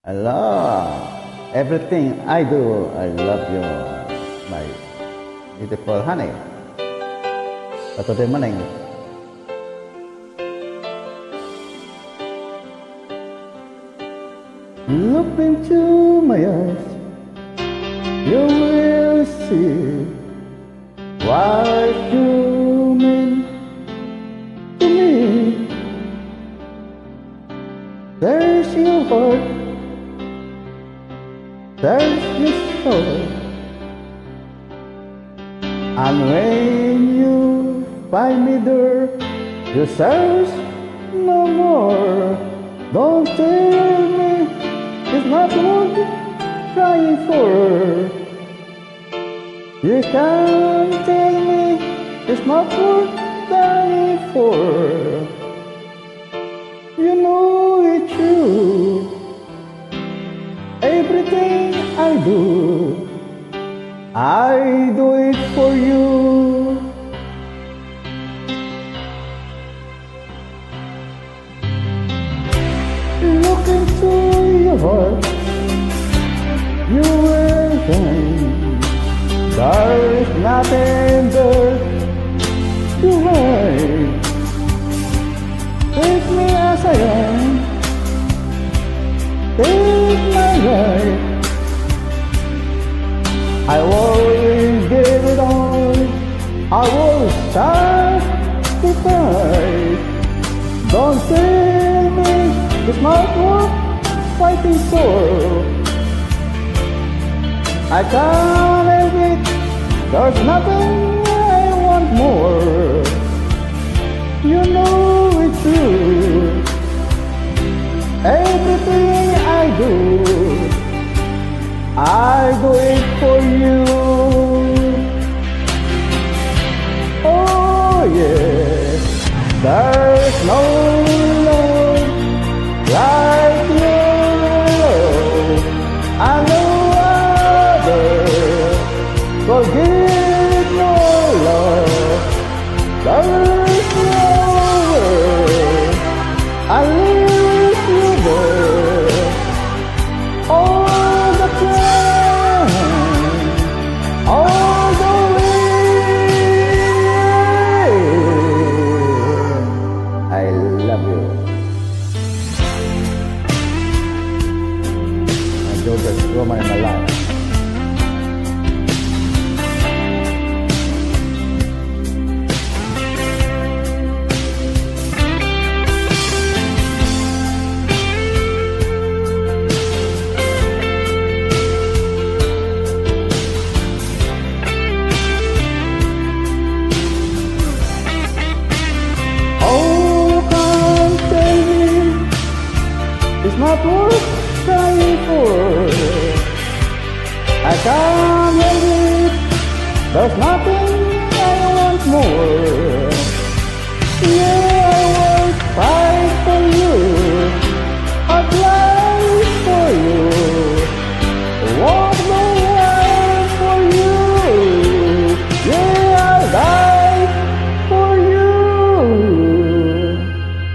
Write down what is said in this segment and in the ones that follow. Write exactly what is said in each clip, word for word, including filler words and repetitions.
I love everything I do. I love you, my beautiful honey. Saturday morning. Look into my eyes, you will see what you mean to me. There's your heart, there's your soul, and when you find me there, you search no more. Don't tell me it's not worth trying for. You can't tell me it's not worth dying for. You know it's true. Everything I do, I do it for you. Look into your heart, you will find there's nothing there to hide. Take me as I am, take my life. I will give it all, I will sacrifice. Don't tell me it's not worth fighting for. I can't help it, there's nothing I want more. You know it's true. Everything I do, I do it for you. Oh yeah, there's no love like your love. I know others forget no love. There's no word I leave you there all the time, all the way. I love you. I do this woman in my life. It's not worth trying for. I can't help it, there's nothing I want more. Yeah, I will fight for you, I'll fly for you, walk the world for you. Yeah, I'll die for you.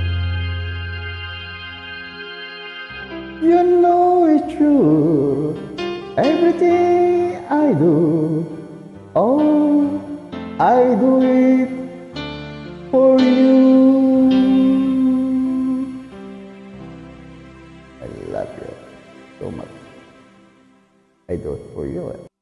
You know it's true. Everything I do, oh, I do it for you. I love you so much. I do it for you.